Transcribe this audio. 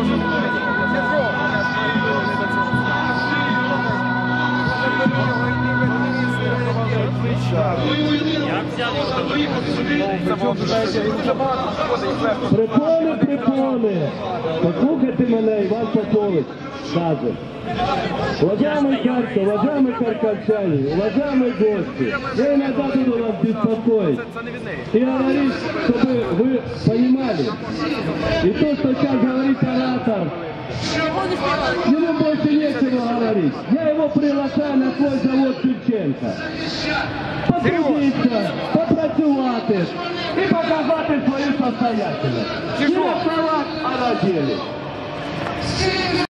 Припони! Послухайте мене, Іван Попович каже. Уважаемый Харьков, уважаемые харьковчане, уважаемые гости, я иногда буду вас беспокоить и говорить, чтобы вы понимали. И то, что сейчас говорит оратор, ему больше нечего говорить. Я его приглашаю на свой завод Шевченка. Потрудиться, попрацювати і показати свою состоятельність. Не на словах, а на деле.